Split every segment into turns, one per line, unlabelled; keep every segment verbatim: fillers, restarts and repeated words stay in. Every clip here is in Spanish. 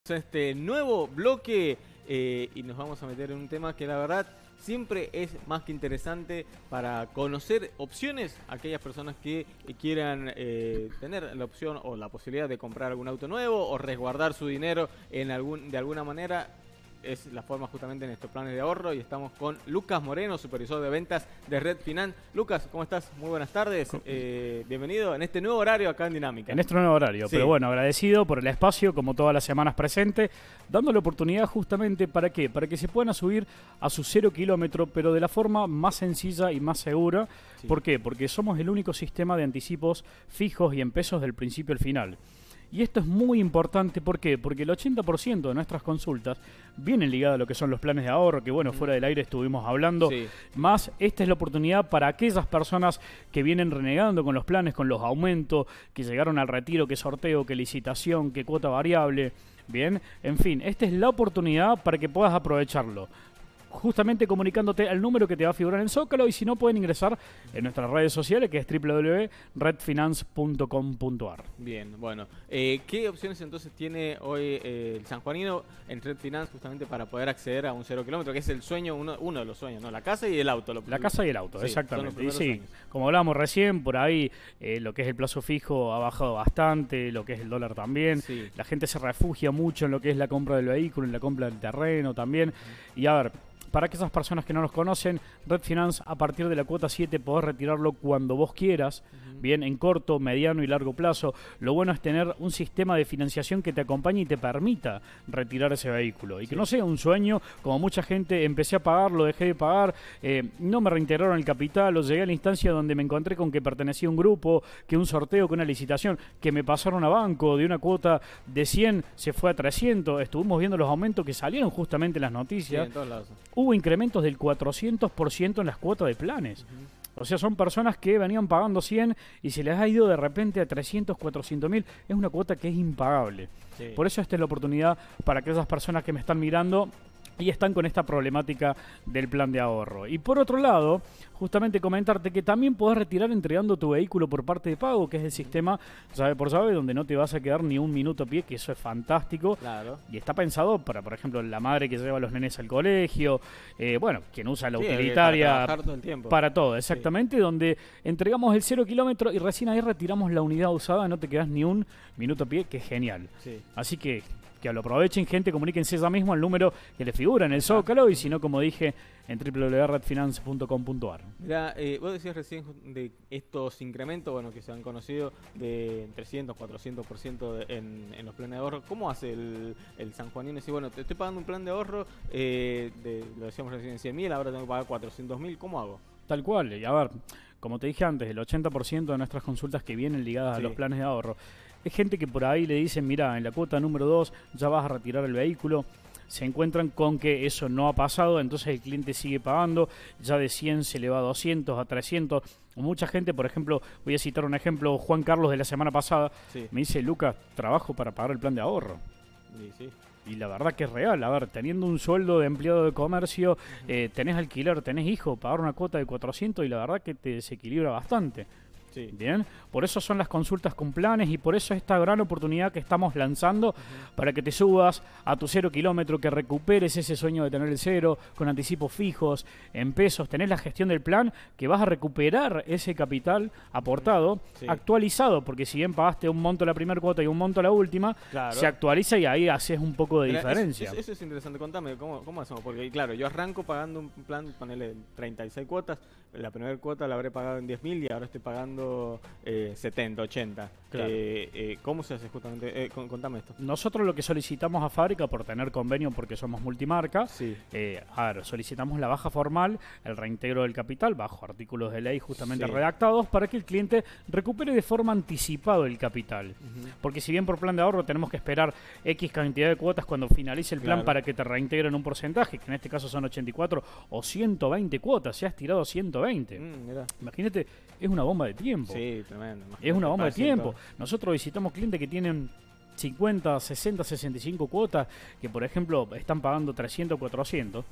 Este nuevo bloque eh, y nos vamos a meter en un tema que la verdad siempre es más que interesante para conocer opciones a aquellas personas que quieran eh, tener la opción o la posibilidad de comprar algún auto nuevo o resguardar su dinero en algún de alguna manera. Es la forma justamente en estos planes de ahorro y estamos con Lucas Moreno, supervisor de ventas de Red Finance. Lucas, ¿cómo estás? Muy buenas tardes. Eh, bienvenido en este nuevo horario acá en Dinámica.
En este nuevo horario, sí. Pero bueno, agradecido por el espacio, como todas las semanas presente, dando la oportunidad justamente para qué, para que se puedan subir a su cero kilómetro, pero de la forma más sencilla y más segura. Sí. ¿Por qué? Porque somos el único sistema de anticipos fijos y en pesos del principio al final. Y esto es muy importante, ¿por qué? Porque el ochenta por ciento de nuestras consultas vienen ligadas a lo que son los planes de ahorro, que bueno, fuera del aire estuvimos hablando. Sí. Más, esta es la oportunidad para aquellas personas que vienen renegando con los planes, con los aumentos, que llegaron al retiro, que sorteo, que licitación, que cuota variable. Bien, en fin, esta es la oportunidad para que puedas aprovecharlo. Justamente comunicándote al número que te va a figurar en el Zócalo, y si no, pueden ingresar en nuestras redes sociales, que es w w w punto red finance punto com punto a r.
Bien, bueno, eh, ¿qué opciones entonces tiene hoy eh, el sanjuanino en Red Finance justamente para poder acceder a un cero kilómetro, que es el sueño, uno, uno de los sueños, ¿no? La casa y el auto. Lo,
la casa y el auto, sí, exactamente. Y sí,
sueños.
Como hablábamos recién, por ahí eh, lo que es el plazo fijo ha bajado bastante, lo que es el dólar también. Sí. La gente se refugia mucho en lo que es la compra del vehículo, en la compra del terreno también. Uh-huh. Y a ver, para aquellas personas que no nos conocen, Red Finance, a partir de la cuota siete podés retirarlo cuando vos quieras, uh-huh. bien, en corto, mediano y largo plazo. Lo bueno es tener un sistema de financiación que te acompañe y te permita retirar ese vehículo. Y que sí. no sea un sueño, como mucha gente, empecé a pagar, lo dejé de pagar, eh, no me reintegraron el capital, o llegué a la instancia donde me encontré con que pertenecía a un grupo, que un sorteo, que una licitación, que me pasaron a banco, de una cuota de cien se fue a trescientos. Estuvimos viendo los aumentos que salieron justamente en las noticias. Sí, en todos lados. Hubo incrementos del cuatrocientos por ciento en las cuotas de planes. Uh-huh. O sea, son personas que venían pagando cien y se les ha ido de repente a trescientos, cuatrocientos mil. Es una cuota que es impagable. Sí. Por eso esta es la oportunidad para aquellas personas que me están mirando y están con esta problemática del plan de ahorro. Y por otro lado, justamente comentarte que también podés retirar entregando tu vehículo por parte de pago, que es el sistema llave por llave, donde no te vas a quedar ni un minuto a pie, que eso es fantástico. Claro. Y está pensado para, por ejemplo, la madre que lleva a los nenes al colegio, eh, bueno, quien usa la sí, utilitaria para todo el tiempo. Para todo, exactamente, sí. Donde entregamos el cero kilómetro y recién ahí retiramos la unidad usada, no te quedas ni un minuto a pie, que es genial. Sí. Así que que lo aprovechen, gente, comuníquense ya mismo al número que les figura en el Zócalo, y si no, como dije, en w w w punto red finance punto com punto a r.
Mira, eh, vos decías recién de estos incrementos, bueno, que se han conocido de trescientos, cuatrocientos por ciento en, en los planes de ahorro. ¿Cómo hace el, el sanjuanino? Decir, bueno, te estoy pagando un plan de ahorro, eh, de, lo decíamos recién, cien mil, ahora tengo que pagar cuatrocientos mil, ¿cómo hago?
Tal cual, y a ver, como te dije antes, el ochenta por ciento de nuestras consultas que vienen ligadas sí. a los planes de ahorro es gente que por ahí le dicen, mira, en la cuota número dos ya vas a retirar el vehículo. Se encuentran con que eso no ha pasado, entonces el cliente sigue pagando, ya de cien se le va a doscientos, a trescientos. Mucha gente, por ejemplo, voy a citar un ejemplo, Juan Carlos de la semana pasada, sí. me dice, Lucas, trabajo para pagar el plan de ahorro. Sí, sí. Y la verdad que es real, a ver, teniendo un sueldo de empleado de comercio, uh-huh. eh, tenés alquiler, tenés hijo, pagar una cuota de cuatrocientos y la verdad que te desequilibra bastante. Sí. Bien, por eso son las consultas con planes y por eso esta gran oportunidad que estamos lanzando uh-huh. para que te subas a tu cero kilómetro, que recuperes ese sueño de tener el cero con anticipos fijos en pesos, tenés la gestión del plan, que vas a recuperar ese capital aportado, sí. actualizado, porque si bien pagaste un monto la primera cuota y un monto la última, claro. se actualiza y ahí haces un poco de Mira, diferencia.
Eso, eso es interesante, contame, ¿cómo, cómo hacemos? Porque claro, yo arranco pagando un plan, ponele treinta y seis cuotas, la primera cuota la habré pagado en diez mil y ahora estoy pagando eh, setenta, ochenta. Claro. Eh, eh, ¿Cómo se hace justamente? Eh, contame esto.
Nosotros lo que solicitamos a fábrica por tener convenio, porque somos multimarca, sí. eh, a ver, solicitamos la baja formal, el reintegro del capital bajo artículos de ley justamente sí. redactados para que el cliente recupere de forma anticipada el capital. Uh-huh. Porque si bien por plan de ahorro tenemos que esperar X cantidad de cuotas cuando finalice el plan claro. para que te reintegren un porcentaje, que en este caso son ochenta y cuatro o ciento veinte cuotas, se has tirado ciento veinte. Mm, Imagínate, es una bomba de tiempo.
Sí, tremendo.
Es una bomba de tiempo. Nosotros visitamos clientes que tienen cincuenta, sesenta, sesenta y cinco cuotas, que por ejemplo están pagando trescientos, cuatrocientos,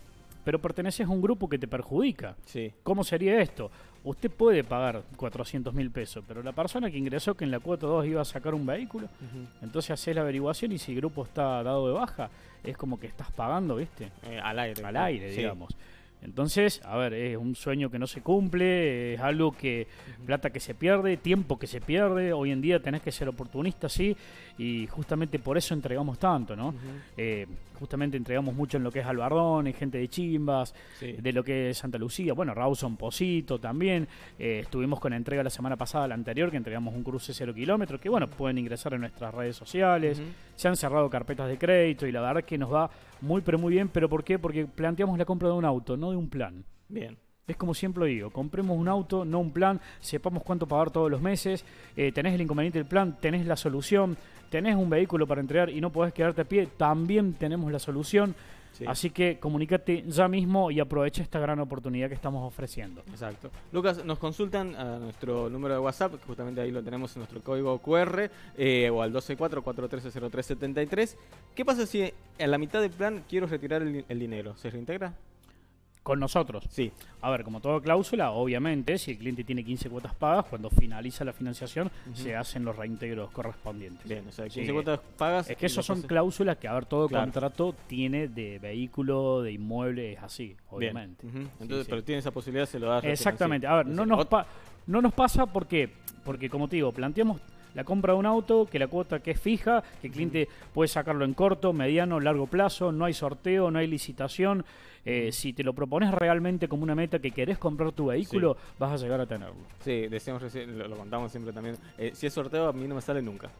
pero perteneces a un grupo que te perjudica.
Sí.
¿Cómo sería esto? Usted puede pagar cuatrocientos mil pesos, pero la persona que ingresó que en la cuota dos iba a sacar un vehículo, uh-huh. entonces haces la averiguación y si el grupo está dado de baja, es como que estás pagando, ¿viste?
Eh, al aire.
Al aire, sí. digamos. Entonces, a ver, es un sueño que no se cumple, es algo que, uh-huh. plata que se pierde, tiempo que se pierde. Hoy en día tenés que ser oportunista, sí, y justamente por eso entregamos tanto, ¿no? Uh-huh. Eh, justamente entregamos mucho en lo que es Albardón, gente de Chimbas, sí. de lo que es Santa Lucía, bueno, Rawson, Posito también. Eh, estuvimos con entrega la semana pasada, la anterior, que entregamos un cruce cero kilómetros, que bueno, pueden ingresar en nuestras redes sociales. Uh-huh. Se han cerrado carpetas de crédito y la verdad que nos va muy, pero muy bien. ¿Pero por qué? Porque planteamos la compra de un auto, no de un plan.
Bien.
Es como siempre digo, compremos un auto, no un plan, sepamos cuánto pagar todos los meses, eh, tenés el inconveniente del plan, tenés la solución, tenés un vehículo para entregar y no podés quedarte a pie, también tenemos la solución. Sí. Así que comunícate ya mismo y aprovecha esta gran oportunidad que estamos ofreciendo.
Exacto. Lucas, nos consultan a nuestro número de WhatsApp, que justamente ahí lo tenemos en nuestro código cu erre, eh, o al doce cuatro, cuatro uno tres, cero tres siete tres. ¿Qué pasa si a la mitad del plan quiero retirar el, el dinero? ¿Se reintegra?
Con nosotros.
Sí.
A ver, como toda cláusula, obviamente, si el cliente tiene quince cuotas pagas, cuando finaliza la financiación, uh-huh. se hacen los reintegros correspondientes.
Bien, o sea, quince sí. cuotas pagas.
Es que esos son hace... cláusulas que, a ver, todo claro. contrato tiene de vehículo, de inmueble, es así, obviamente.
Uh-huh. Entonces, sí, pero sí. tiene esa posibilidad, se lo da.
Exactamente. A ver, no nos, pa- no nos pasa porque, porque, como te digo, planteamos la compra de un auto, que la cuota que es fija, que el cliente uh-huh. puede sacarlo en corto, mediano, largo plazo, no hay sorteo, no hay licitación. Eh, si te lo propones realmente como una meta que querés comprar tu vehículo, sí. vas a llegar a tenerlo.
Sí, decíamos recién, lo, lo contamos siempre también. Eh, si es sorteo, a mí no me sale nunca.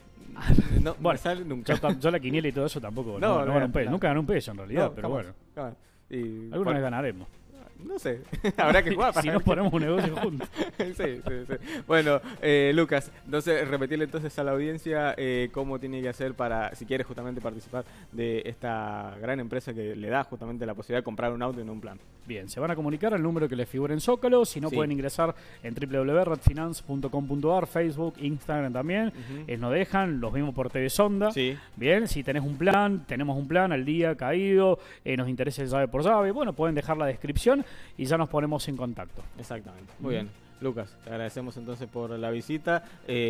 No,
bueno,
me sale nunca.
Yo, yo la quiniela y todo eso tampoco. No, no, no, no gané un peso. No. Nunca gané un peso en realidad, no, pero jamás, bueno. Jamás. Y, Alguna por... vez ganaremos.
No sé, habrá que jugar. Para
si nos ponemos un negocio juntos.
sí, sí, sí. Bueno, eh, Lucas, entonces repetirle entonces a la audiencia eh, cómo tiene que hacer para, si quiere justamente participar de esta gran empresa que le da justamente la posibilidad de comprar un auto en un plan.
Bien, se van a comunicar al número que les figura en Zócalo, si no sí. pueden ingresar en doble u doble u doble u punto red finance punto com punto a r, Facebook, Instagram también, uh-huh. eh, nos dejan, los vimos por T V Sonda.
Sí.
Bien, si tenés un plan, tenemos un plan al día caído, eh, nos interesa el llave por llave, bueno, pueden dejar la descripción y ya nos ponemos en contacto.
Exactamente. Muy uh-huh. bien. Lucas, te agradecemos entonces por la visita. Eh,